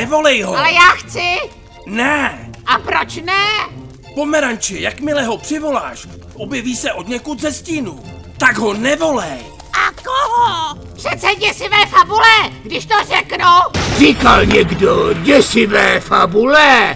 nevolej ho. Ale já chci. Ne. A proč ne? Pomeranči, jakmile ho přivoláš, objeví se od někud ze stínu. Tak ho nevolej. A koho? Přece děsivé fabule, když to řeknu. Říkal někdo děsivé fabule?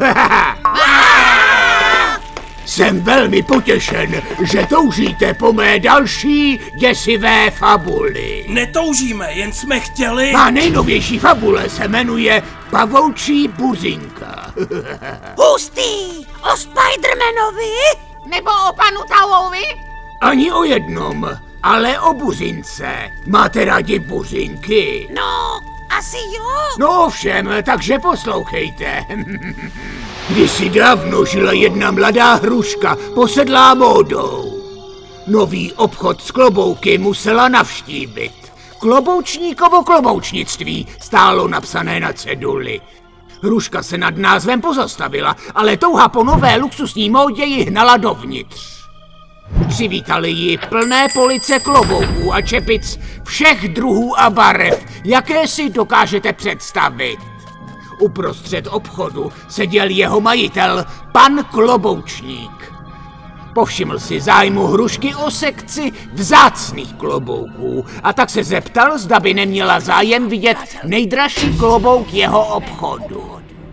Jsem velmi potěšen, že toužíte po mé další děsivé fabuli. Netoužíme, jen jsme chtěli... Má nejnovější fabule se jmenuje Pavoučí buřinka. Hustý! O Spidermanovi? Nebo o panu Tauovi? Ani o jednom, ale o buřince. Máte rádi buřinky? No, asi jo. No ovšem, takže poslouchejte. Kdysi dávno žila jedna mladá hruška, posedlá módou. Nový obchod s klobouky musela navštívit. Kloboučníkovo kloboučnictví stálo napsané na ceduli. Hruška se nad názvem pozastavila, ale touha po nové luxusní módě ji hnala dovnitř. Přivítali ji plné police klobouků a čepic všech druhů a barev, jaké si dokážete představit. Uprostřed obchodu seděl jeho majitel, pan Kloboučník. Povšiml si zájmu hrušky o sekci vzácných klobouků a tak se zeptal, zda by neměla zájem vidět nejdražší klobouk jeho obchodu.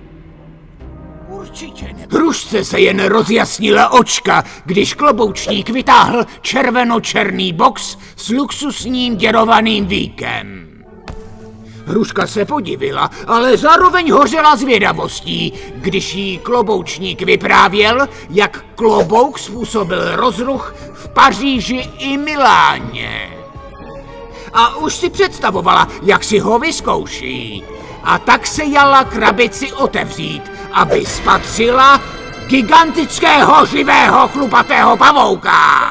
Hrušce se jen rozjasnila očka, když Kloboučník vytáhl červeno-černý box s luxusním děrovaným víkem. Hruška se podivila, ale zároveň hořela zvědavostí, když jí Kloboučník vyprávěl, jak klobouk způsobil rozruch v Paříži i Miláně. A už si představovala, jak si ho vyzkouší. A tak se jala krabici otevřít, aby spatřila gigantického živého chlupatého pavouka.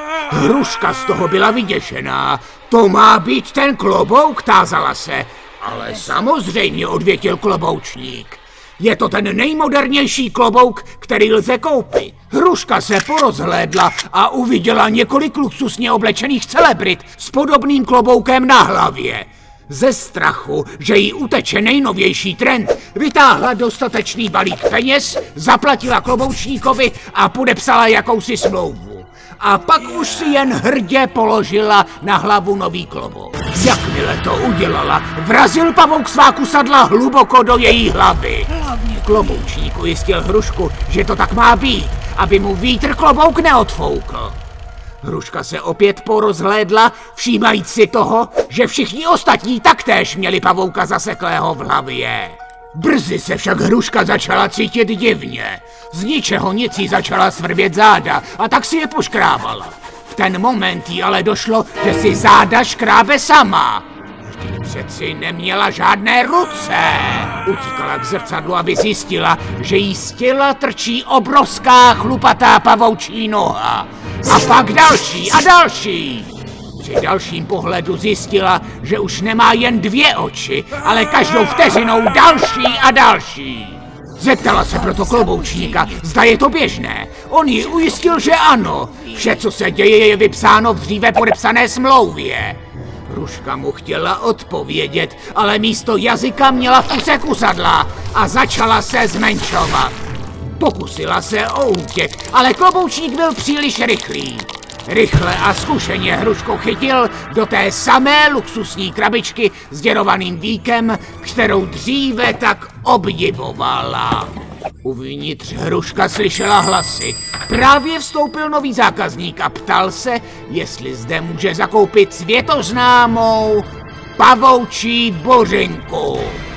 Hruška z toho byla vyděšená. To má být ten klobouk, tázala se. Ale samozřejmě, odvětil Kloboučník. Je to ten nejmodernější klobouk, který lze koupit. Hruška se porozhlédla a uviděla několik luxusně oblečených celebrit s podobným kloboukem na hlavě. Ze strachu, že jí uteče nejnovější trend, vytáhla dostatečný balík peněz, zaplatila Kloboučníkovi a podepsala jakousi smlouvu. A pak už si jen hrdě položila na hlavu nový klobouk. Jakmile to udělala, vrazil pavouk svá kusadla hluboko do její hlavy. Kloboučník ujistil hrušku, že to tak má být, aby mu vítr klobouk neodfoukl. Hruška se opět porozhlédla, všímajíc si toho, že všichni ostatní taktéž měli pavouka zaseklého v hlavě. Brzy se však hruška začala cítit divně. Z ničeho nic jí začala svrvět záda a tak si je poškrábala. V ten moment jí ale došlo, že si záda škrábe sama. Vždyť přeci neměla žádné ruce. Utíkala k zrcadlu, aby zjistila, že jí z těla trčí obrovská chlupatá pavoučí noha. A pak další a další. Při dalším pohledu zjistila, že už nemá jen 2 oči, ale každou vteřinou další a další. Zeptala se proto Kloboučníka, zda je to běžné. On ji ujistil, že ano. Vše, co se děje, je vypsáno v dříve podepsané smlouvě. Hruška mu chtěla odpovědět, ale místo jazyka měla v kuse kusadla a začala se zmenšovat. Pokusila se o útěk, ale Kloboučník byl příliš rychlý. Rychle a zkušeně hrušku chytil do té samé luxusní krabičky s děrovaným víkem, kterou dříve tak obdivovala. Uvnitř hruška slyšela hlasy. Právě vstoupil nový zákazník a ptal se, jestli zde může zakoupit světoznámou pavoučí buřinku.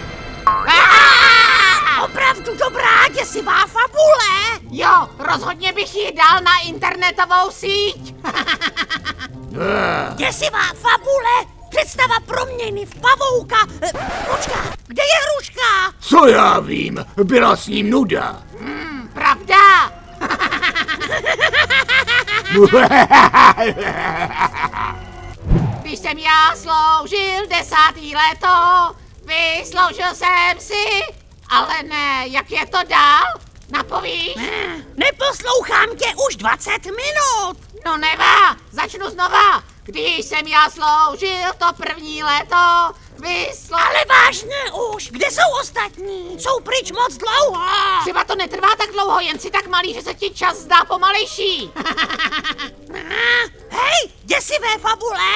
Opravdu dobrá děsivá fabule. Jo, rozhodně bych ji dal na internetovou síť. Děsivá fabule. Představa proměny v pavouka. Počká, kde je hruška? Co já vím, byla s ním nuda. Pravda. Když jsem já sloužil 10. léto, vysloužil jsem si, ale ne, jak je to dál? Napovíš? Neposlouchám tě už 20 minut. No nevá, začnu znova. Když jsem já sloužil to 1. léto, Ale vážně už, kde jsou ostatní? Jsou pryč moc dlouho. Třeba to netrvá tak dlouho, jen si tak malý, že se ti čas zdá pomalejší. Hej, děsivé fabule.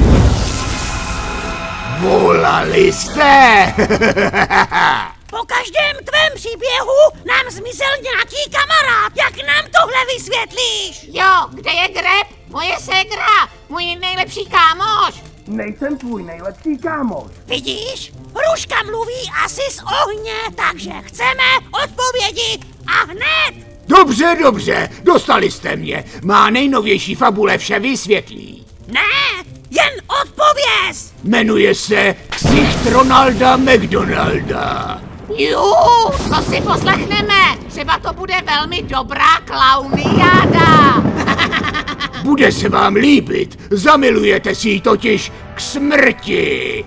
Volali jste! Po každém tvém příběhu nám zmizel nějaký kamarád. Jak nám tohle vysvětlíš? Jo, kde je Greb? Moje ségra, můj nejlepší kámoš. Nejsem tvůj nejlepší kámoš. Vidíš? Hruška mluví asi z ohně, takže chceme odpovědi a hned. Dobře, dostali jste mě. Má nejnovější fabule vše vysvětlí. Ne, jen odpověz. Jmenuje se Ksicht Ronalda McDonalda. Jo, to si poslechneme. Třeba to bude velmi dobrá klauniáda. Bude se vám líbit, zamilujete si ji totiž k smrti.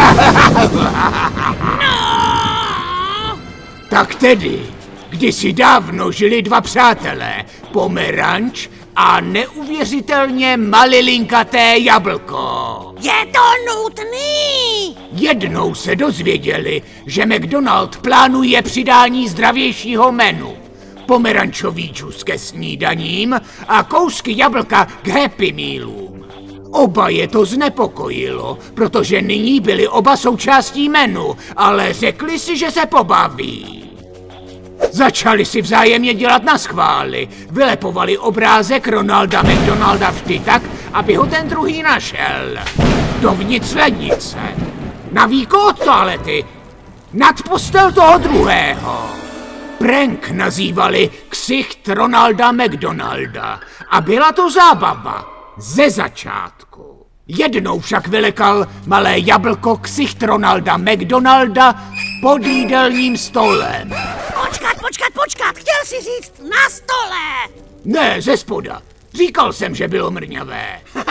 No. Tak tedy, kdysi dávno žili dva přátelé, Pomeranč a neuvěřitelně malilinkaté jablko. Je to nutný. Jednou se dozvěděli, že McDonald plánuje přidání zdravějšího menu. Pomerančový džus ke snídaním a kousky jablka k Happy Mealům. Oba je to znepokojilo, protože nyní byli oba součástí menu, ale řekli si, že se pobaví. Začali si vzájemně dělat naschvály, vylepovali obrázek Ronalda McDonalda vždy tak, aby ho ten druhý našel. Dovnitř lednice, na víko od toalety, nad postel toho druhého. Prank nazývali Ksicht Ronalda McDonalda a byla to zábava ze začátku. Jednou však vylekal malé jablko Ksicht Ronalda McDonalda pod jídelním stolem. Počkat, chtěl si říct na stole. Ne, ze spoda. Říkal jsem, že bylo mrňavé.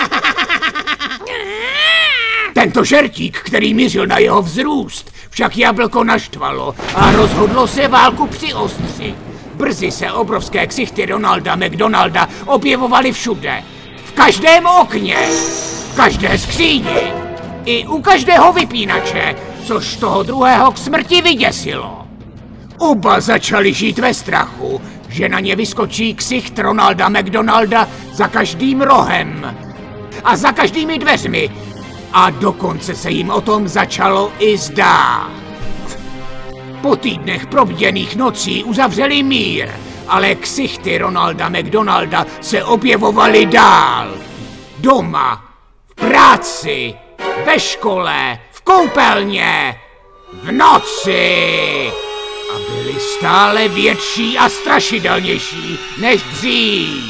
Tento žertík, který mířil na jeho vzrůst, však jablko naštvalo a rozhodlo se válku přiostřit. Brzy se obrovské ksichty Ronalda McDonalda objevovaly všude. V každém okně, v každé skříni i u každého vypínače, což toho druhého k smrti vyděsilo. Oba začali žít ve strachu, že na ně vyskočí ksicht Ronalda McDonalda za každým rohem a za každými dveřmi. A dokonce se jim o tom začalo i zdát. Po týdnech probděných nocí uzavřeli mír, ale ksichty Ronalda McDonalda se objevovaly dál. Doma, v práci, ve škole, v koupelně, v noci. A byly stále větší a strašidelnější než dřív.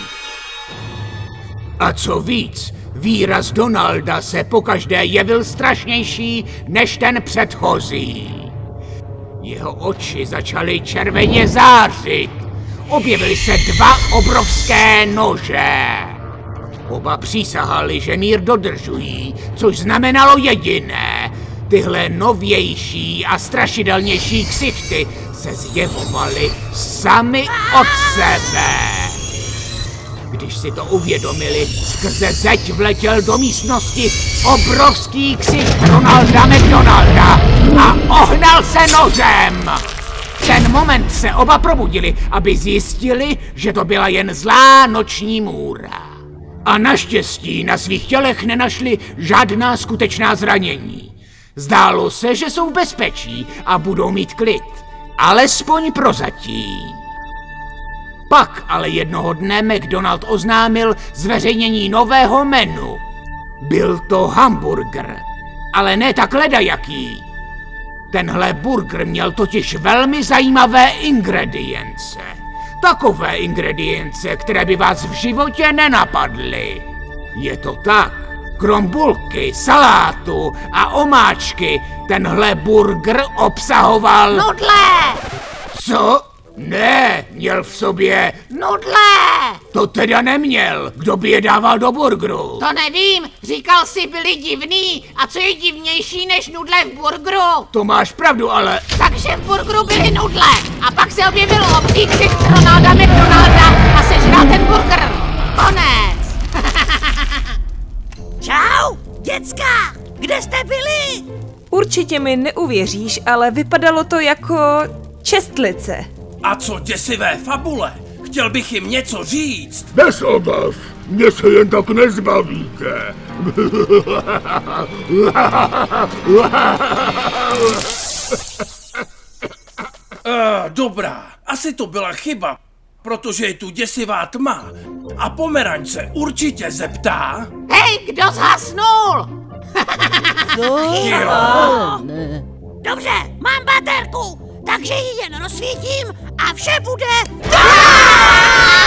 A co víc, výraz Donalda se pokaždé jevil strašnější než ten předchozí. Jeho oči začaly červeně zářit. Objevily se dva obrovské nože. Oba přísahali, že mír dodržují, což znamenalo jediné. Tyhle novější a strašidelnější ksichty se zjevovaly sami od sebe. Když si to uvědomili, skrze zeď vletěl do místnosti obrovský ksicht Ronalda McDonalda a ohnal se nožem. V ten moment se oba probudili, aby zjistili, že to byla jen zlá noční můra. A naštěstí na svých tělech nenašli žádná skutečná zranění. Zdálo se, že jsou v bezpečí a budou mít klid. Alespoň prozatím. Pak ale jednoho dne McDonald oznámil zveřejnění nového menu. Byl to hamburger, ale ne tak ledajaký. Tenhle burger měl totiž velmi zajímavé ingredience. Takové ingredience, které by vás v životě nenapadly. Je to tak. Krom bulky, salátu a omáčky, tenhle burger obsahoval... Nudle! Co? Ne, měl v sobě... Nudle! To teda neměl. Kdo by je dával do burgeru? To nevím, říkal jsi, byli divný. A co je divnější než nudle v burgeru? To máš pravdu, ale... Takže v burgeru byly nudle. A pak se objevil obří ksicht Ronalda McDonalda a sežral ten burger. Konec. Čau, děcka, kde jste byli? Určitě mi neuvěříš, ale vypadalo to jako čestlice. A co děsivé fabule? Chtěl bych jim něco říct. Bez obav, mě se jen tak nezbavíte. Dobrá, asi to byla chyba, protože je tu děsivá tma. A Pomeranč se určitě zeptá... Hej, kdo zhasnul? Jo. Dobře, mám baterku, takže ji jen rozsvítím a vše bude...